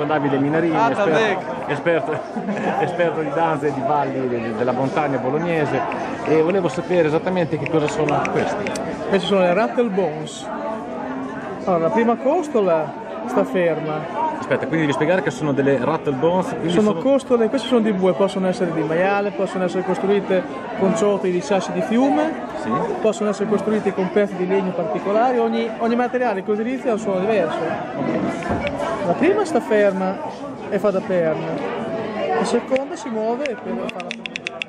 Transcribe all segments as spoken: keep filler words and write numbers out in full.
Davide Minarini, Ah, esperto, esperto, esperto di danze e di balli de- della montagna bolognese, e volevo sapere esattamente che cosa sono questi. Queste sono le Rattle Bones. Allora, la prima costola sta ferma. Aspetta, quindi devi spiegare che sono delle rattle bones. Quindi Sono sono... costole, queste sono di bue, possono essere di maiale, possono essere costruite con ciottoli di sassi di fiume, Sì. possono essere costruite con pezzi di legno particolari, ogni, ogni materiale che utilizza ha un suono diverso. La prima sta ferma e fa da perna, la seconda si muove e poi fa la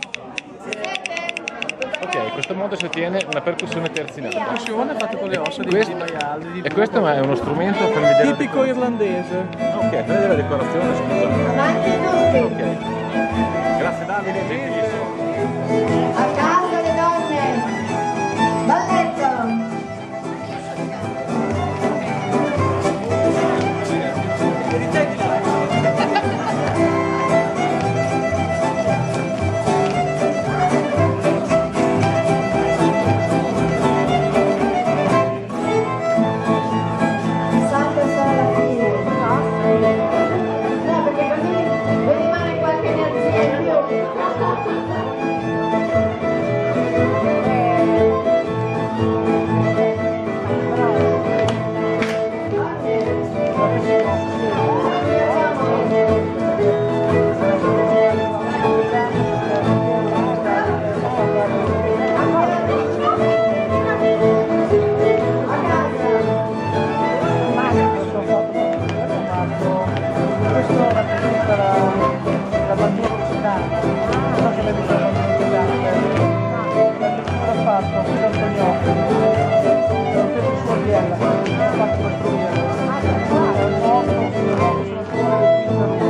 Ok, in questo modo si ottiene una percussione terzinata. percussione fatta con le ossa di, Questo- di maiale. Di E questo è uno strumento per vedere. tipico irlandese. Ok, per vedere la decorazione, scusa. Avanti tutti, Ok. Grazie Davide, gentilissimo. a casa le donne, balletto. Salta solo alla fine, no, perché così vi rimane qualche energia in più. Questo rappresenta la, la bandiera messicana, non so se avete visto la bandiera messicana, la pittura fatta qui da Antoniocchi, lo stesso suoliella, fatto costruire, è un moto, un moto sulla scuola del Pizarro.